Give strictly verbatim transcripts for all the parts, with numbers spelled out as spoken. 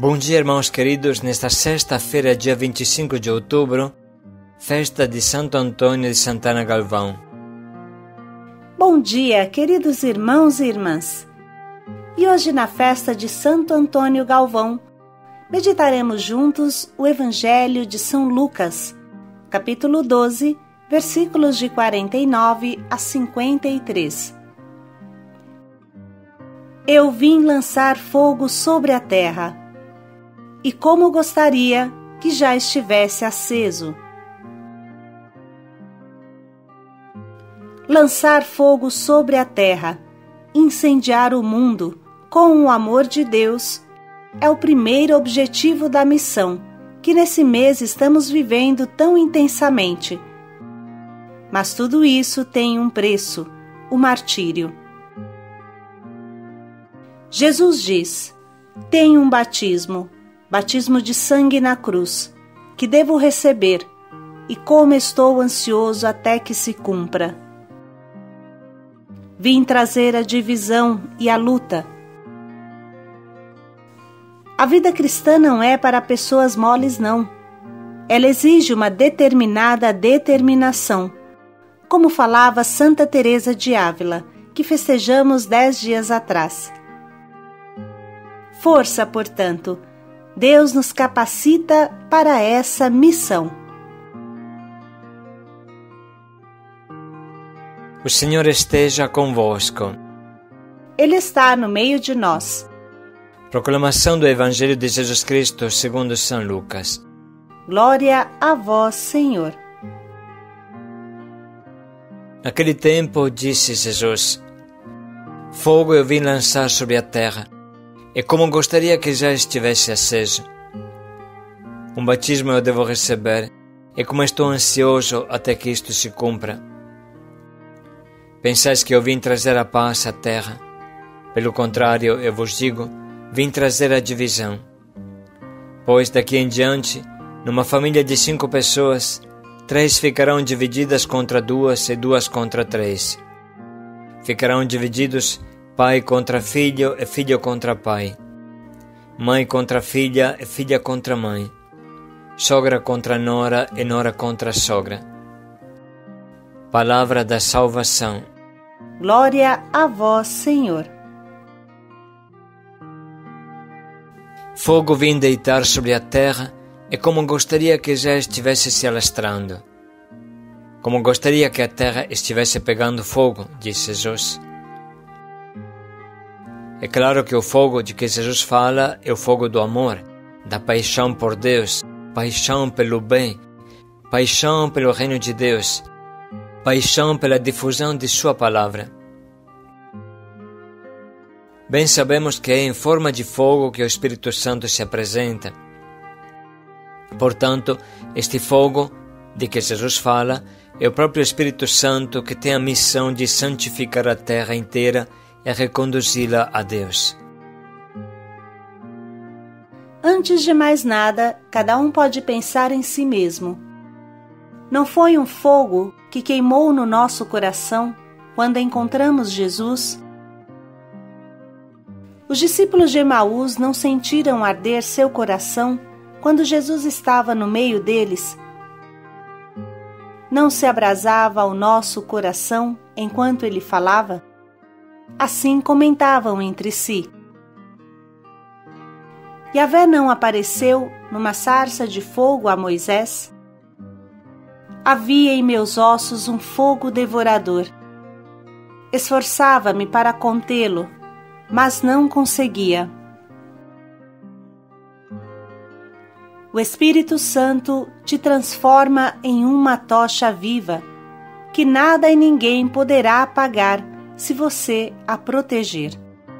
Bom dia, irmãos queridos, nesta sexta-feira, dia vinte e cinco de outubro, festa de Santo Antônio de Santana Galvão. Bom dia, queridos irmãos e irmãs. E hoje, na festa de Santo Antônio Galvão, meditaremos juntos o Evangelho de São Lucas, capítulo doze, versículos de quarenta e nove a cinquenta e três. Eu vim lançar fogo sobre a terra, e como gostaria que já estivesse aceso. Lançar fogo sobre a terra, incendiar o mundo com o amor de Deus, é o primeiro objetivo da missão que nesse mês estamos vivendo tão intensamente. Mas tudo isso tem um preço, o martírio. Jesus diz: tenho um batismo, batismo de sangue na cruz, que devo receber, e como estou ansioso até que se cumpra. Vim trazer a divisão e a luta. A vida cristã não é para pessoas moles, não. Ela exige uma determinada determinação, como falava Santa Teresa de Ávila, que festejamos dez dias atrás. Força, portanto, Deus nos capacita para essa missão. O Senhor esteja convosco. Ele está no meio de nós. Proclamação do Evangelho de Jesus Cristo segundo São Lucas. Glória a vós, Senhor. Naquele tempo disse Jesus: fogo eu vim lançar sobre a terra, e como gostaria que já estivesse aceso. Um batismo eu devo receber, e como estou ansioso até que isto se cumpra. Pensais que eu vim trazer a paz à terra? Pelo contrário, eu vos digo, vim trazer a divisão. Pois daqui em diante, numa família de cinco pessoas, três ficarão divididas contra duas e duas contra três. Ficarão divididos pai contra filho e filho contra pai, mãe contra filha e filha contra mãe, sogra contra nora e nora contra sogra. Palavra da salvação. Glória a vós, Senhor. Fogo vim deitar sobre a terra, e como gostaria que já estivesse se alastrando. Como gostaria que a terra estivesse pegando fogo, disse Jesus. É claro que o fogo de que Jesus fala é o fogo do amor, da paixão por Deus, paixão pelo bem, paixão pelo reino de Deus, paixão pela difusão de sua palavra. Bem sabemos que é em forma de fogo que o Espírito Santo se apresenta. Portanto, este fogo de que Jesus fala é o próprio Espírito Santo que tem a missão de santificar a terra inteira e reconduzi-la a Deus. Antes de mais nada, cada um pode pensar em si mesmo. Não foi um fogo que queimou no nosso coração quando encontramos Jesus? Os discípulos de Emaús não sentiram arder seu coração quando Jesus estava no meio deles? Não se abrasava o nosso coração enquanto ele falava? Assim comentavam entre si. Yahvé não apareceu numa sarça de fogo a Moisés? Havia em meus ossos um fogo devorador. Esforçava-me para contê-lo, mas não conseguia. O Espírito Santo te transforma em uma tocha viva, que nada e ninguém poderá apagar se você a proteger.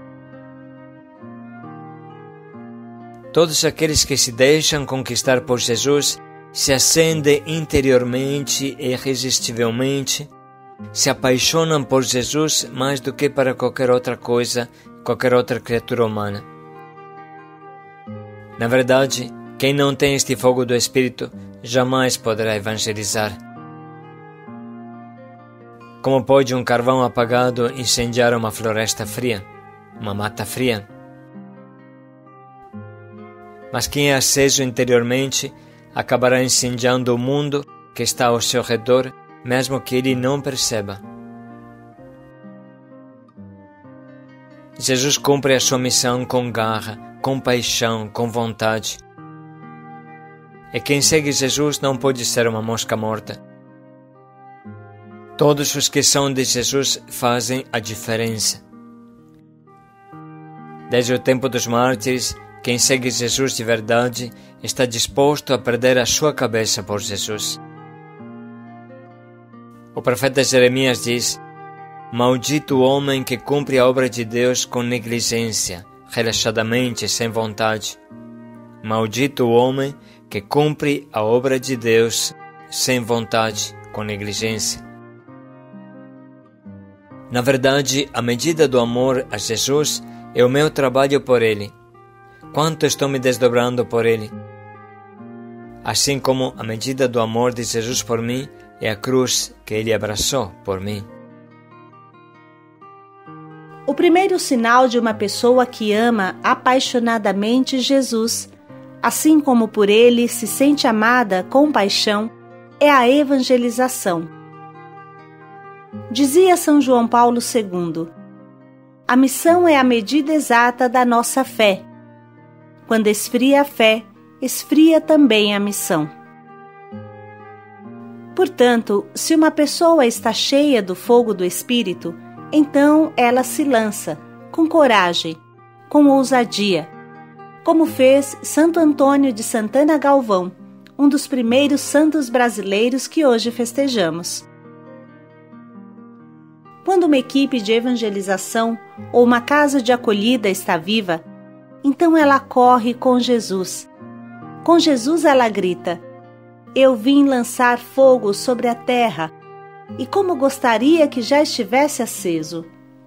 Todos aqueles que se deixam conquistar por Jesus se acendem interiormente e irresistivelmente, se apaixonam por Jesus mais do que para qualquer outra coisa, qualquer outra criatura humana. Na verdade, quem não tem este fogo do Espírito jamais poderá evangelizar. Como pode um carvão apagado incendiar uma floresta fria, uma mata fria? Mas quem é aceso interiormente acabará incendiando o mundo que está ao seu redor, mesmo que ele não perceba. Jesus cumpre a sua missão com garra, com paixão, com vontade. E quem segue Jesus não pode ser uma mosca morta. Todos os que são de Jesus fazem a diferença. Desde o tempo dos mártires, quem segue Jesus de verdade está disposto a perder a sua cabeça por Jesus. O profeta Jeremias diz: maldito o homem que cumpre a obra de Deus com negligência, relaxadamente, sem vontade. Maldito o homem que cumpre a obra de Deus sem vontade, com negligência. Na verdade, a medida do amor a Jesus é o meu trabalho por Ele. Quanto estou me desdobrando por Ele. Assim como a medida do amor de Jesus por mim é a cruz que Ele abraçou por mim. O primeiro sinal de uma pessoa que ama apaixonadamente Jesus, assim como por Ele se sente amada com paixão, é a evangelização. Dizia São João Paulo segundo: a missão é a medida exata da nossa fé. Quando esfria a fé, esfria também a missão. Portanto, se uma pessoa está cheia do fogo do Espírito, então ela se lança, com coragem, com ousadia, como fez Santo Antônio de Santana Galvão, um dos primeiros santos brasileiros que hoje festejamos. Quando uma equipe de evangelização ou uma casa de acolhida está viva, então ela corre com Jesus. Com Jesus ela grita: eu vim lançar fogo sobre a terra, e como gostaria que já estivesse aceso.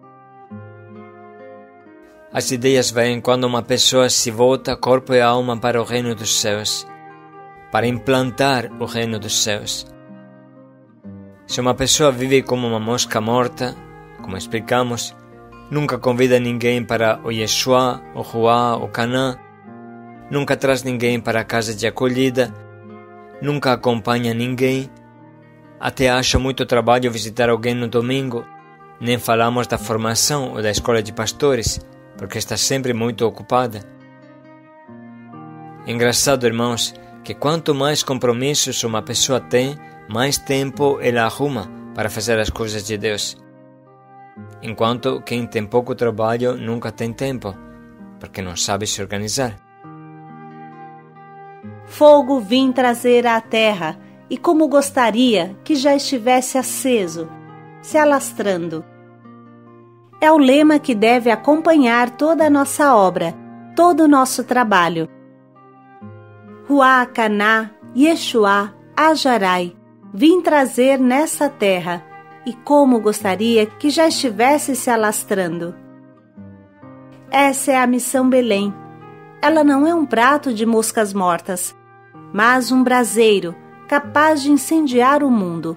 As ideias vêm quando uma pessoa se volta corpo e alma para o reino dos céus, para implantar o reino dos céus. Se uma pessoa vive como uma mosca morta, como explicamos, nunca convida ninguém para o Yeshua, o Ruá, o Canaã, nunca traz ninguém para a casa de acolhida, nunca acompanha ninguém, até acha muito trabalho visitar alguém no domingo, nem falamos da formação ou da escola de pastores, porque está sempre muito ocupada. Engraçado, irmãos, que quanto mais compromissos uma pessoa tem, mais tempo ela arruma para fazer as coisas de Deus. Enquanto quem tem pouco trabalho nunca tem tempo, porque não sabe se organizar. Fogo vim trazer à terra, e como gostaria que já estivesse aceso, se alastrando. É o lema que deve acompanhar toda a nossa obra, todo o nosso trabalho. Ruá, Caná, Yeshua, Ajarai, vim trazer nessa terra, e como gostaria que já estivesse se alastrando. Essa é a missão Belém. Ela não é um prato de moscas mortas, mas um braseiro capaz de incendiar o mundo.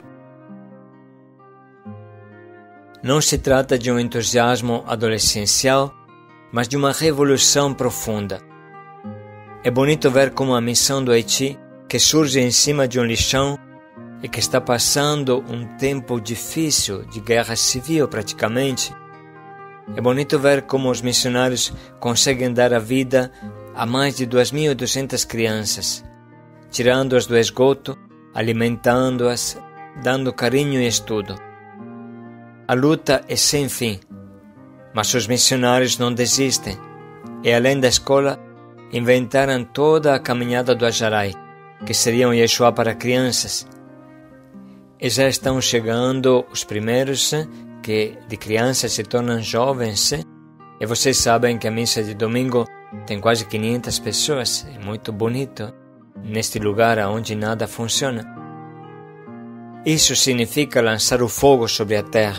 Não se trata de um entusiasmo adolescencial, mas de uma revolução profunda. É bonito ver como a missão do Haiti, que surge em cima de um lixão e que está passando um tempo difícil de guerra civil praticamente, é bonito ver como os missionários conseguem dar a vida a mais de duas mil e duzentas crianças, tirando-as do esgoto, alimentando-as, dando carinho e estudo. A luta é sem fim, mas os missionários não desistem e, além da escola, inventaram toda a caminhada do Ajarai, que seria um Yeshua para crianças. E já estão chegando os primeiros que de crianças se tornam jovens, e vocês sabem que a missa de domingo tem quase quinhentas pessoas, é muito bonito, neste lugar onde nada funciona. Isso significa lançar o fogo sobre a terra.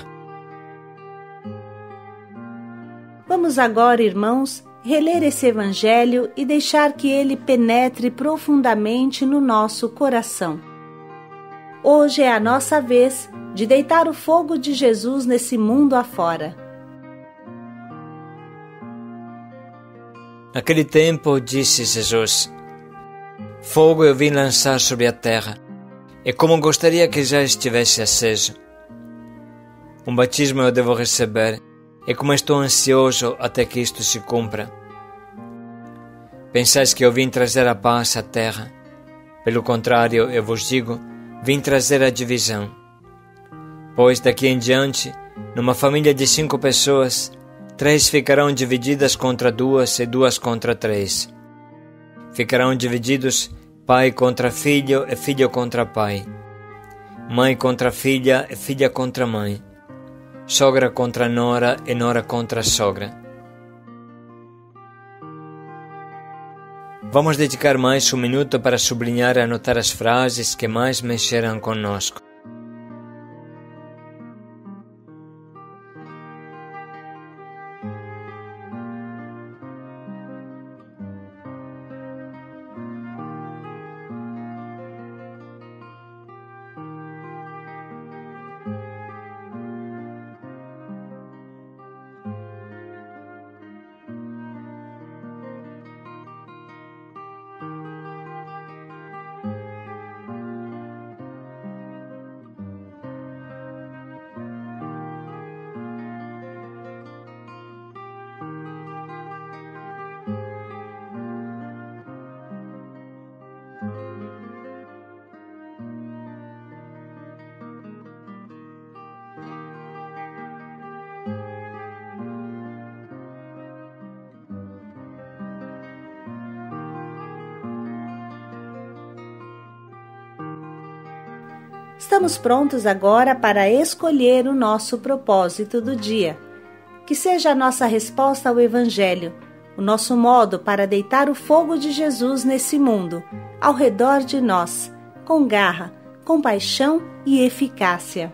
Vamos agora, irmãos, reler esse evangelho e deixar que ele penetre profundamente no nosso coração. Hoje é a nossa vez de deitar o fogo de Jesus nesse mundo afora. Naquele tempo disse Jesus: fogo eu vim lançar sobre a terra, e como gostaria que já estivesse aceso. Um batismo eu devo receber, e como estou ansioso até que isto se cumpra. Pensais que eu vim trazer a paz à terra? Pelo contrário, eu vos digo, vim trazer a divisão. Pois daqui em diante, numa família de cinco pessoas, três ficarão divididas contra duas e duas contra três. Ficarão divididos pai contra filho e filho contra pai, mãe contra filha e filha contra mãe, sogra contra nora e nora contra sogra. Vamos dedicar mais um minuto para sublinhar e anotar as frases que mais mexeram conosco. Estamos prontos agora para escolher o nosso propósito do dia. Que seja a nossa resposta ao Evangelho, o nosso modo para deitar o fogo de Jesus nesse mundo, ao redor de nós, com garra, compaixão e eficácia.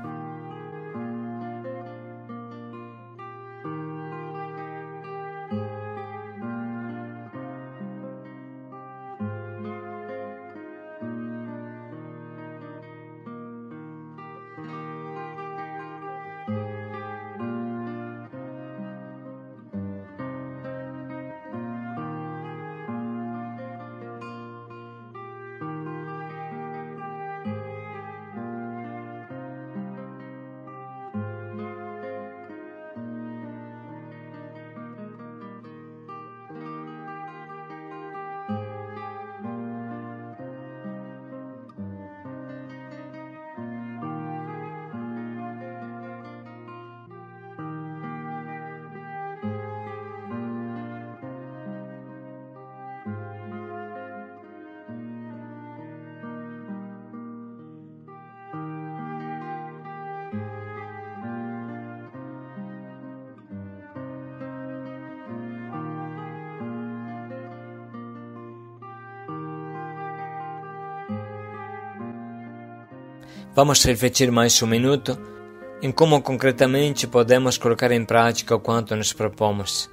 Vamos refletir mais um minuto em como concretamente podemos colocar em prática o quanto nos propomos.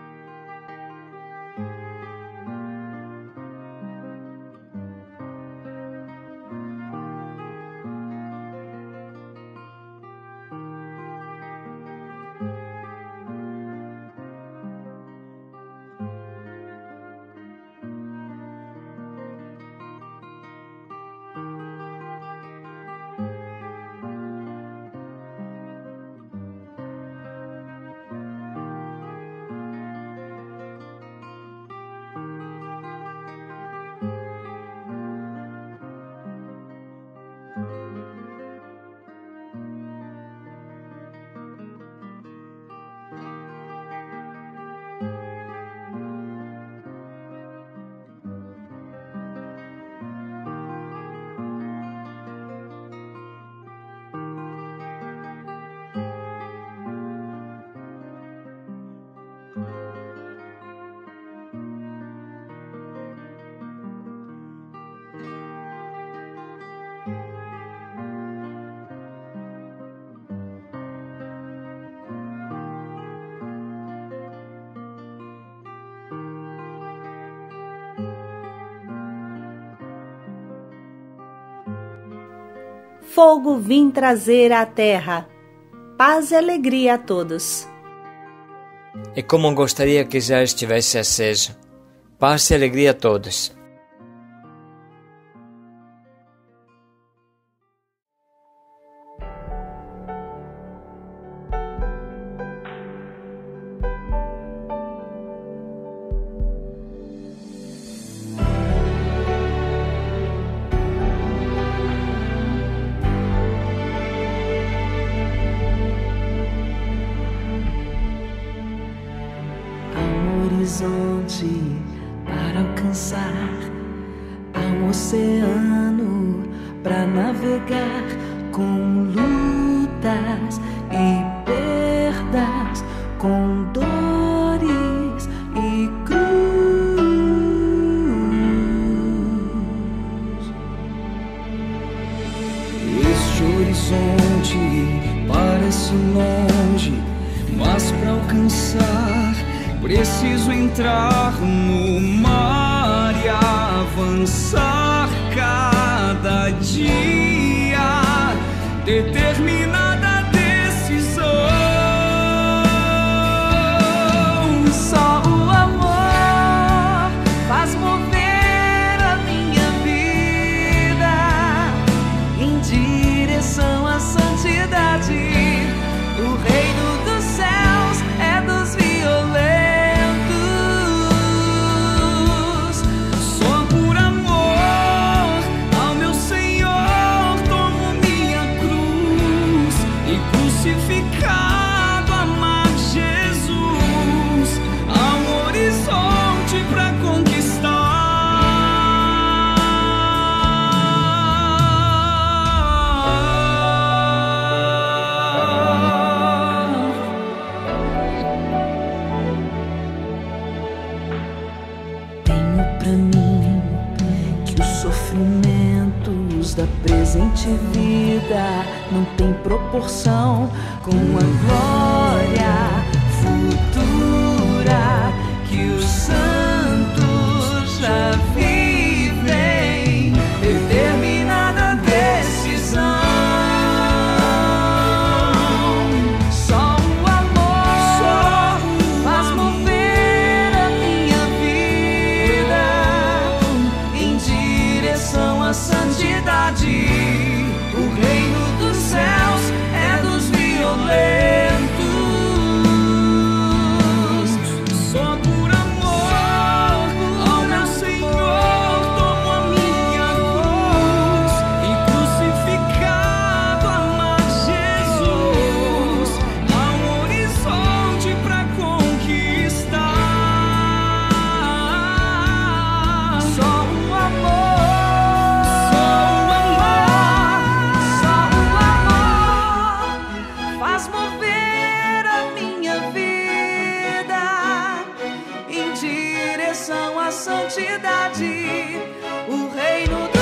Fogo vim trazer à terra, paz e alegria a todos. e como gostaria que já estivesse aceso. Paz e alegria a todos. Horizonte para alcançar, há um oceano para navegar, com lutas e perdas, com dores e cruz. Este horizonte parece longe, mas para alcançar preciso entrar no mar e avançar cada dia, determinada decisão. Só o amor faz mover a minha vida em direção à santidade. O reino dos céus é dos violentos. Crucificado, amar Jesus, há um horizonte pra conquistar. Tenho pra mim que os sofrimentos da presente vida não tem proporção com a glória futura que os santos já vivem, determinada decisão. Só o amor Só faz mover a minha vida em direção à santidade. O reino dos céus é dos violentos. Só por amor ao meu Senhor tomo a minha cruz e crucificado amar Jesus, há um horizonte pra conquistar. Só o amor faz mover a minha vida em direção à santidade. O reino do